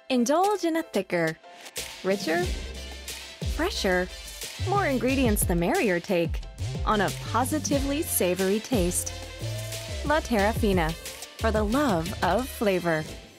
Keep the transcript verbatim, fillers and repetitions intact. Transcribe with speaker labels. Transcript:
Speaker 1: Indulge in a thicker, richer, fresher, more ingredients the merrier take on a positively savory taste. La Terrafina, for the love of flavor.